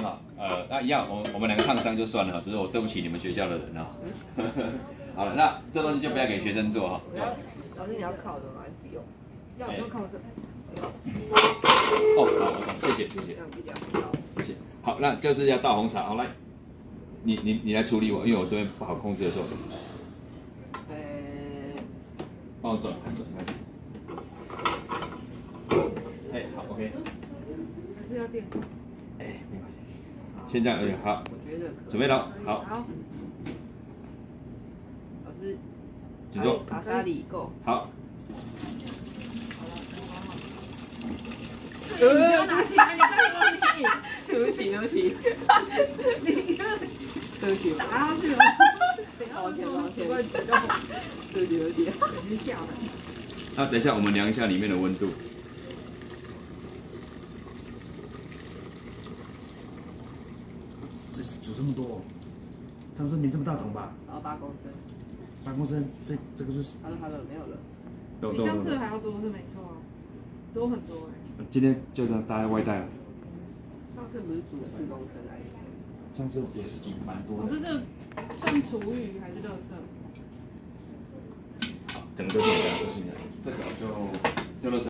好，那一样，我们两个烫伤就算了哈，只是我对不起你们学校的人啊。好了，那这东西就不要给学生做哈。 老师你要烤的吗？不用，要烤的。 哦，好，谢谢。这样比较好。谢谢。好，那就是要倒红茶，好来，你来处理我，因为我这边不好控制的时候。帮我转。哎，好 ，OK。 还是要电。 哎，没关系。先这样而已，好。准备了，好。 老师， 请坐。 阿萨里够。 好。 不要拿起来，你这个问题。对不起。打上去了。抱歉。对不起。等一下。 那等一下，我们量一下里面的温度。 这煮这么多、哦，张生没这么大桶吧？ 然后8公升。 8公升，这个是。 好了，没有了。 比上次还要多是没错啊，多很多哎。 今天就这样，大家外带了。 上次不是煮4公升来着？ 上次也是煮蛮多的。 可是这算厨余还是垃圾？ 好，整个都是这样，就是这个就垃圾。